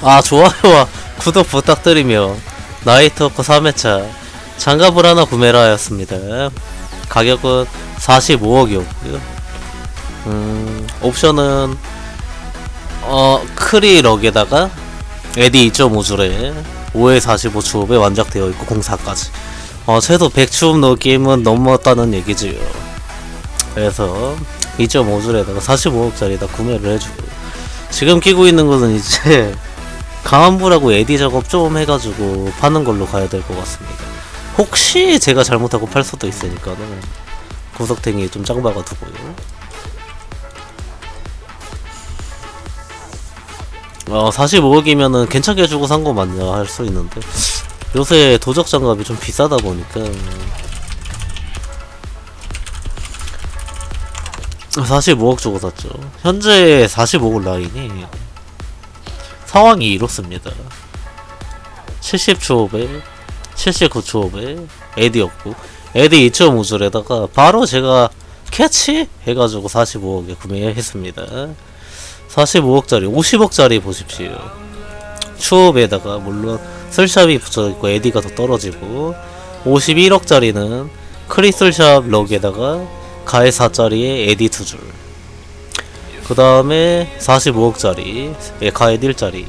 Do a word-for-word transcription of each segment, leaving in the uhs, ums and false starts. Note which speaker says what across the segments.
Speaker 1: 아, 좋아요와 구독 부탁드리며 나이트워크 삼 회차 장갑을 하나 구매를 하였습니다. 가격은 사십오억이었고요 음, 옵션은 어 크리럭에다가 에디 이 점 오 줄에 오에 사십오 추업에 완작되어 있고 공사까지 어 최소 백 추업 넣기임은 넘었다는 얘기지요. 그래서 이 점 오 줄에다가 사십오억짜리다 구매를 해주고, 지금 끼고 있는 거는 이제 강한불하고 에디 작업 좀 해가지고 파는 걸로 가야 될 것 같습니다. 혹시 제가 잘못하고 팔 수도 있으니까는 구석탱이 좀 짱박아 두고요. 어 사십오억이면은 괜찮게 주고 산 거 맞냐 할 수 있는데, 요새 도적 장갑이 좀 비싸다 보니까 사십오억 주고 샀죠. 현재 사십오억 라인이 상황이 이렇습니다. 칠십 추업에 칠십구 추업에 에디였고, 에디 이 점 오 줄에다가 바로 제가 캐치 해가지고 사십오억에 구매했습니다. 사십오억짜리 오십억짜리 보십시오. 추업에다가 물론 슬샵이 붙여있고 에디가 더 떨어지고, 오십일억짜리는 크리슬샵 럭에다가 가해 사짜리에 에디 두 줄, 그 다음에 사십오억짜리 가해 일 짜리,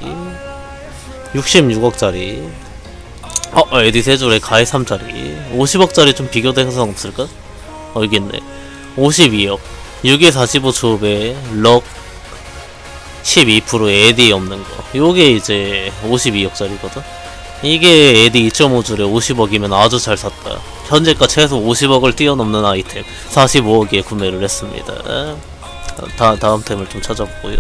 Speaker 1: 육십육억짜리 어 에디 세 줄에 가해 삼 짜리, 오십억짜리 좀 비교된 행성 없을까? 어 여기 있네. 오십이억 육에 사십오 추업에 럭 십이 퍼센트 에디 없는 거, 요게 이제 오십이억짜리거든. 이게 에디 이 점 오 줄에 오십억이면 아주 잘 샀다. 현재가 최소 오십억을 뛰어넘는 아이템 사십오억에 구매를 했습니다. 다, 다음 템을 좀 찾아보고요.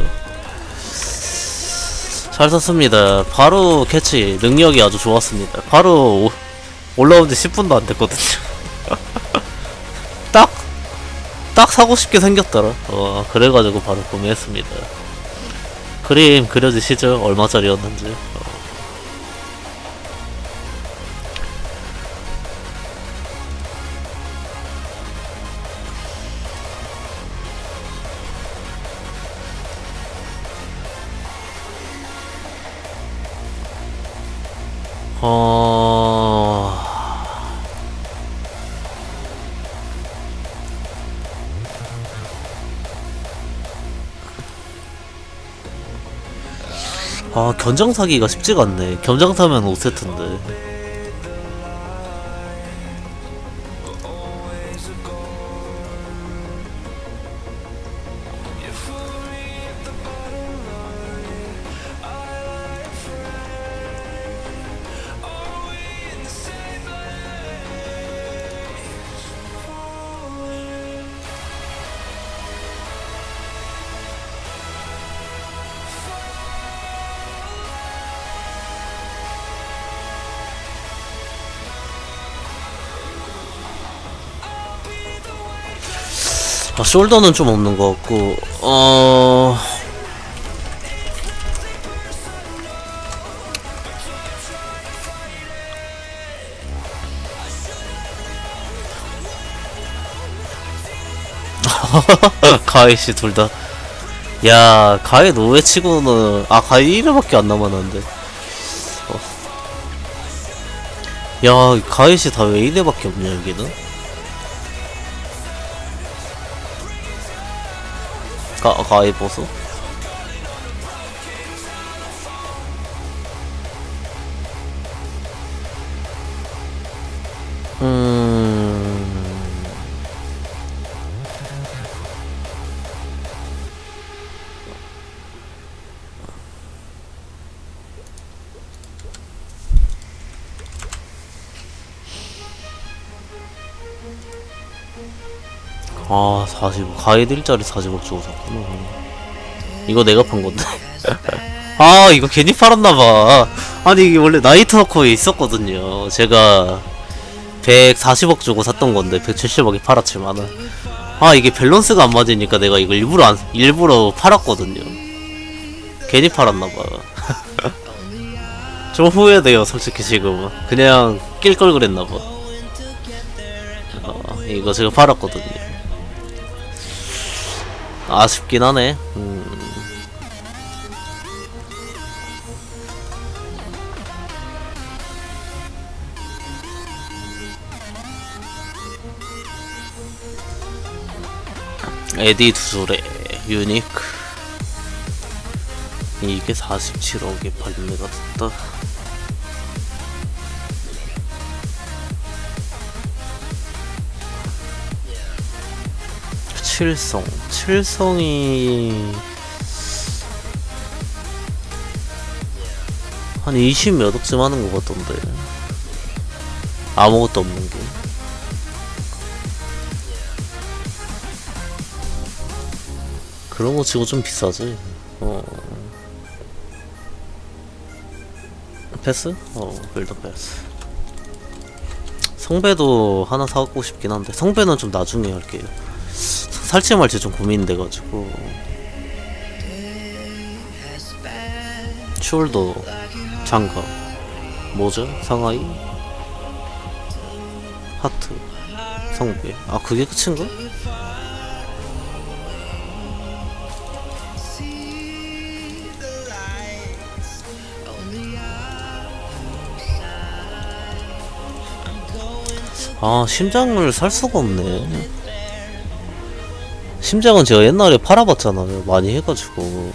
Speaker 1: 잘 샀습니다. 바로 캐치 능력이 아주 좋았습니다. 바로 오, 올라온 지 십 분도 안 됐거든요. 딱! 딱 사고 싶게 생겼더라. 어, 그래가지고 바로 구매했습니다. 그림 그려지시죠? 얼마짜리였는지. 어. 어... 아, 견장 사기가 쉽지가 않네. 견장 사면 오 세트인데. 아, 숄더는 좀 없는 것 같고, 어... 가해씨 둘다. 야, 가해 노예 치고는, 아, 가해 일 회밖에 안 남았는데. 어. 야, 가해씨 다 왜 일 회밖에 없냐, 여기는? 가, 가해 보수? 음... 아, 사십, 가해 일 짜리 사십억 주고 샀구나. 이거 내가 판 건데. 아, 이거 괜히 팔았나봐. 아니, 이게 원래 나이트워커에 있었거든요. 제가 백사십억 주고 샀던 건데 백칠십억에 팔았지만은, 아, 이게 밸런스가 안 맞으니까 내가 이걸 일부러 안, 일부러 팔았거든요. 괜히 팔았나봐. 좀 후회돼요, 솔직히 지금은. 그냥 낄 걸 그랬나봐. 어, 이거 제가 팔았거든요. 아쉽긴 하네. 음. 에디 두 줄에 유니크. 이게 사십칠억에 발매가 됐다. 칠성. 칠성이 한 이십 몇 억쯤 하는 것 같던데. 아무것도 없는 게. 그런 거 치고 좀 비싸지. 어. 패스? 어, 빌더 패스. 성배도 하나 사갖고 싶긴 한데, 성배는 좀 나중에 할게요. 살지 말지 좀 고민돼가지고. 숄더, 장갑, 모자, 상하이, 하트, 성배. 아, 그게 끝인가? 아, 심장을 살 수가 없네. 심장은 제가 옛날에 팔아봤잖아요. 많이 해가지고.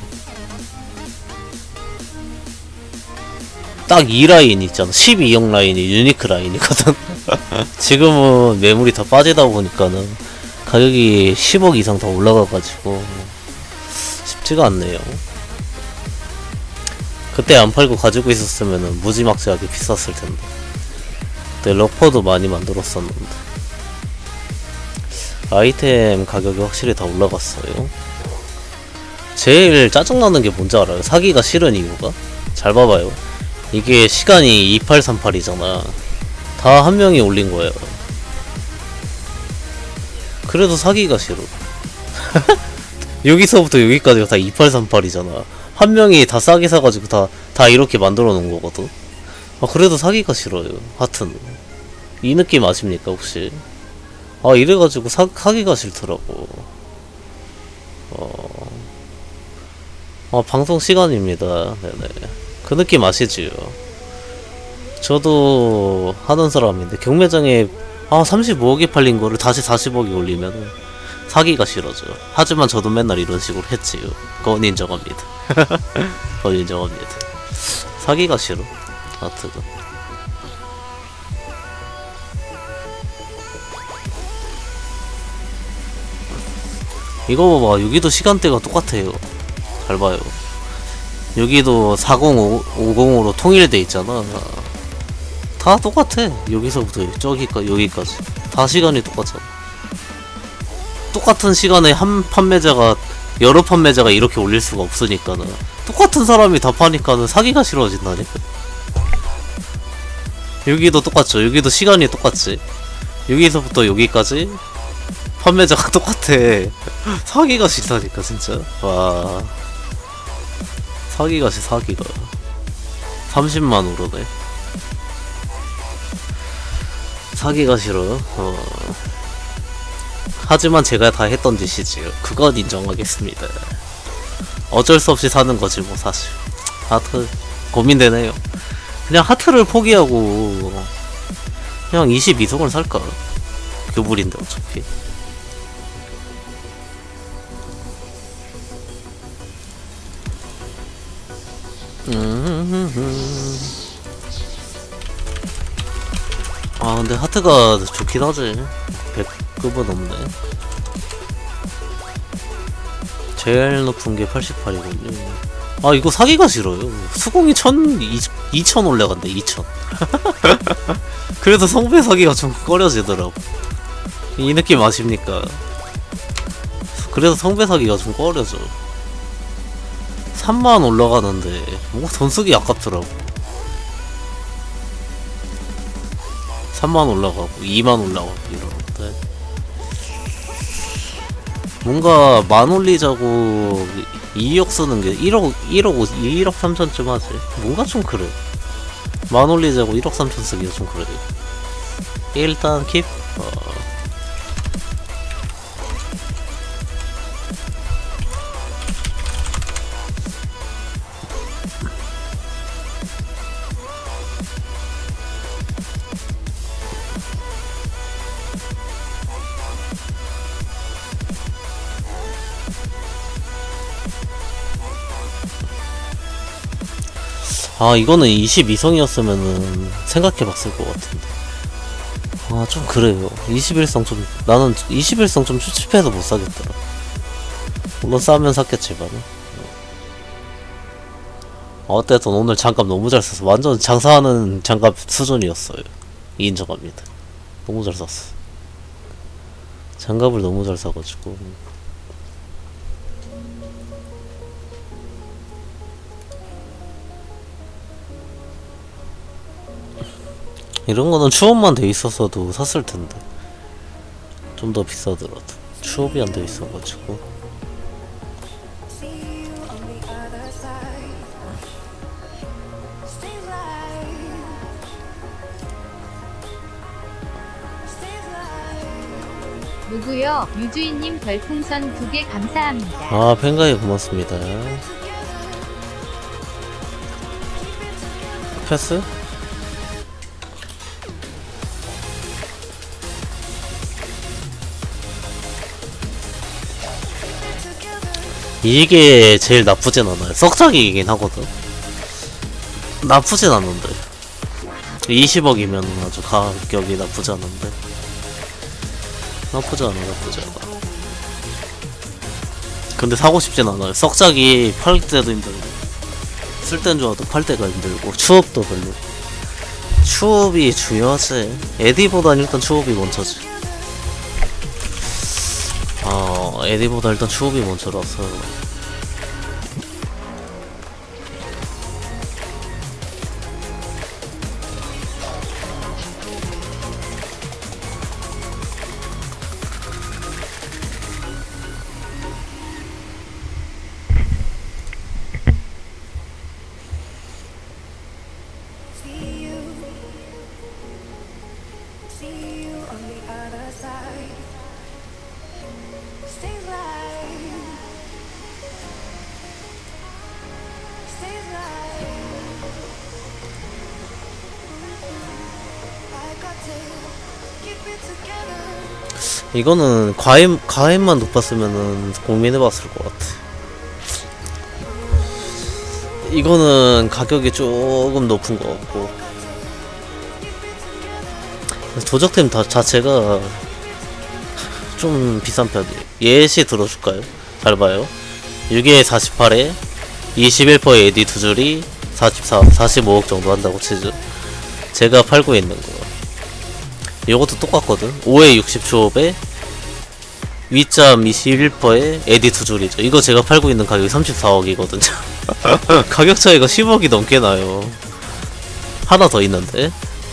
Speaker 1: 딱 이 라인 있잖아. 십이억 라인이 유니크 라인이거든. 지금은 매물이 다 빠지다 보니까는 가격이 십억 이상 더 올라가가지고 쉽지가 않네요. 그때 안 팔고 가지고 있었으면은 무지막지하게 비쌌을 텐데. 그때 러퍼도 많이 만들었었는데. 아이템 가격이 확실히 다 올라갔어요. 제일 짜증나는 게 뭔지 알아요? 사기가 싫은 이유가? 잘 봐봐요. 이게 시간이 이팔삼팔이잖아. 다 한 명이 올린 거예요. 그래도 사기가 싫어. 여기서부터 여기까지가 다 이팔삼팔이잖아. 한 명이 다 싸게 사가지고 다, 다 이렇게 만들어 놓은 거거든. 아, 그래도 사기가 싫어요. 하여튼. 이 느낌 아십니까, 혹시? 아, 이래가지고 사, 사기가 싫더라고. 어. 아, 방송 시간입니다. 네네. 그 느낌 아시지요? 저도 하는 사람인데, 경매장에, 아, 삼십오억에 팔린 거를 다시 사십억에 올리면 사기가 싫어져. 하지만 저도 맨날 이런 식으로 했지요. 그건 인정합니다. 그건 인정합니다. 사기가 싫어. 아트가. 이거 봐봐. 여기도 시간대가 똑같아요. 잘 봐요. 여기도 사공오공으로 통일돼 있잖아. 다 똑같아. 여기서부터 저기까지 여기까지 다 시간이 똑같잖아. 똑같은 시간에 한 판매자가 여러 판매자가 이렇게 올릴 수가 없으니까는 똑같은 사람이 다 파니까는 사기가 싫어진다니까. 여기도 똑같죠. 여기도 시간이 똑같지. 여기서부터 여기까지 판매자가 똑같아. 사기가 싫다니까 진짜. 와, 사기가 싫 사기가. 삼십만 오르네. 사기가 싫어. 어. 하지만 제가 다 했던 짓이지요. 그건 인정하겠습니다. 어쩔 수 없이 사는 거지 뭐 사실. 하트 고민되네요. 그냥 하트를 포기하고 그냥 이십이성을 살까? 교불인데 어차피. 음. 아, 근데 하트가 좋긴 하지. 백급은 넘네. 제일 높은 게 팔십팔이군요. 아, 이거 사기가 싫어요. 수공이 천, 이천 올라간대, 이천. 그래도 성배 사기가 좀 꺼려지더라고. 이 느낌 아십니까? 그래서 성배 사기가 좀 꺼려져. 삼만 올라가는데 뭔가 돈 쓰기 아깝더라고. 삼만 올라가고 이만 올라가고 이러는데 뭔가 만 올리자고 이억 쓰는 게 일억 일억 일억 삼천쯤 하지. 뭔가 좀 그래. 만 올리자고 일억 삼천 쓰기가 좀 그래. 일단 킵. 어. 아 이거는 이십이 성이었으면은 생각해봤을 것 같은데. 아 좀 그래요. 이십일 성 좀 나는 이십일 성 좀 추측해서 못 사겠더라. 물론 싸면 샀겠지만. 어쨌든 오늘 장갑 너무 잘 샀어. 완전 장사하는 장갑 수준이었어요. 인정합니다. 너무 잘 샀어. 장갑을 너무 잘 사가지고. 이런 거는 추업만 돼 있었어도 샀을 텐데. 좀 더 비싸더라도. 추업이 안 돼 있어가지고.
Speaker 2: 누구요? 유주인님 별풍선 두 개 감사합니다.
Speaker 1: 아 팬가이 고맙습니다. 패스? 이게 제일 나쁘진 않아요. 썩작이긴 하거든. 나쁘진 않은데 이십억이면 아주 가격이 나쁘지 않은데. 나쁘지 않아 나쁘지 않아. 근데 사고 싶진 않아요. 썩작이 팔 때도 힘들고 쓸 땐 좋아도 팔 때가 힘들고 추업도 별로. 추업이 중요하지. 에디보단 일단 추업이 먼저지. 어 에디보다 일단 추업이 먼저라서. 이거는 과임, 과임만 높았으면은 고민해봤을 것 같아. 이거는 가격이 조금 높은 것 같고. 도적템 다 자체가 좀 비싼 편이에요. 예시 들어줄까요? 잘 봐요. 육 에 사십팔에 이십일 퍼센트 에디 두 줄이 사십사, 사십오억 정도 한다고 치죠. 제가 팔고 있는 거. 이것도 똑같거든. 오에 육십 초업에 위점 이십일 퍼센트에 에디 두 줄이죠. 이거 제가 팔고 있는 가격이 삼십사억이거든요. 가격 차이가 십억이 넘게 나요. 하나 더 있는데.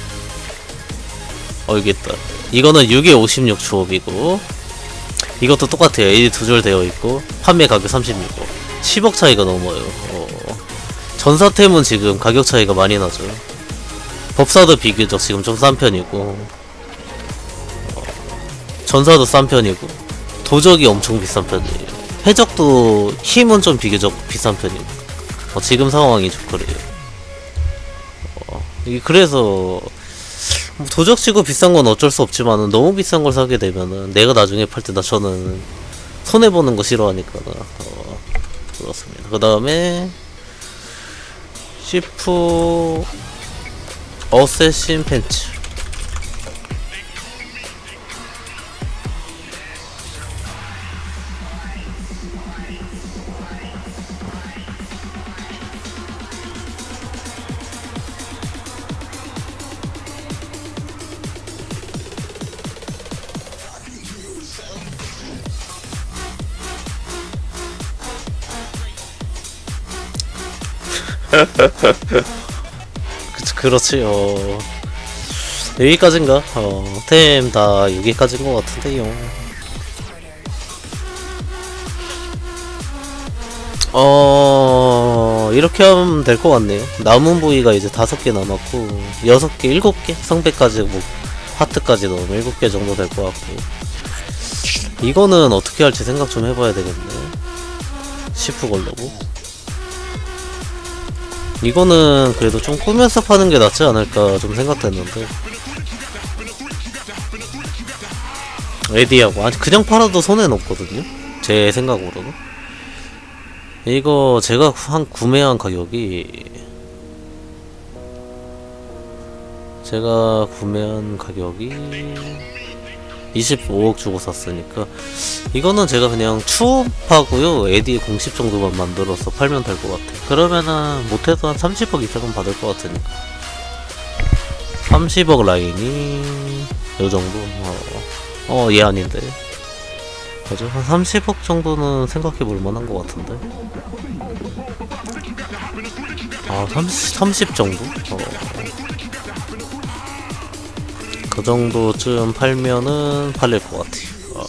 Speaker 1: 어, 여기 있다. 이거는 육 에 오십육 초업이고, 이것도 똑같아요. 에디 두 줄 되어 있고, 판매 가격 삼십육억. 십억 차이가 넘어요. 어. 전사템은 지금 가격 차이가 많이 나죠. 법사도 비교적 지금 좀 싼 편이고, 어. 전사도 싼 편이고, 도적이 엄청 비싼 편이에요. 해적도 힘은 좀 비교적 비싼 편이고, 어, 지금 상황이 좀 그래요. 어. 이 그래서 도적치고 비싼 건 어쩔 수 없지만은 너무 비싼 걸 사게 되면은 내가 나중에 팔 때 나 저는 손해 보는 거 싫어하니까. 어, 그렇습니다. 그 다음에 시프 어쌔신 팬츠. 그, 그렇지. 어 여기까지인가? 어 템 다 여기까지인 것 같은데요. 어 이렇게 하면 될 것 같네요. 남은 부위가 이제 다섯 개 남았고, 여섯 개, 일곱 개 성배까지 뭐 하트까지 넣으면 일곱 개 정도 될 것 같고. 이거는 어떻게 할지 생각 좀 해봐야 되겠네. 시프 걸려고. 이거는 그래도 좀 꾸면서 파는 게 낫지 않을까 좀 생각됐는데. 에디하고 아니 그냥 팔아도 손해는 없거든요, 제 생각으로는. 이거 제가 한 구매한 가격이 제가 구매한 가격이 이십오억 주고 샀으니까 이거는 제가 그냥 추업하고요 에디 공십 정도만 만들어서 팔면 될 것 같아요. 그러면은 못해도 한 삼십억 이상은 받을 것 같으니까 삼십억 라인이 요정도 어, 어, 얘 아닌데 맞아? 한 삼십억 정도는 생각해 볼 만한 것 같은데 아 삼십, 삼십 정도? 어. 그 정도쯤 팔면은 팔릴 것 같아요.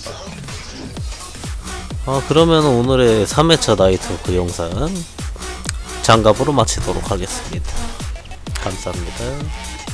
Speaker 1: 아, 그러면 오늘의 삼 회차 나이트워크 영상 장갑으로 마치도록 하겠습니다. 감사합니다.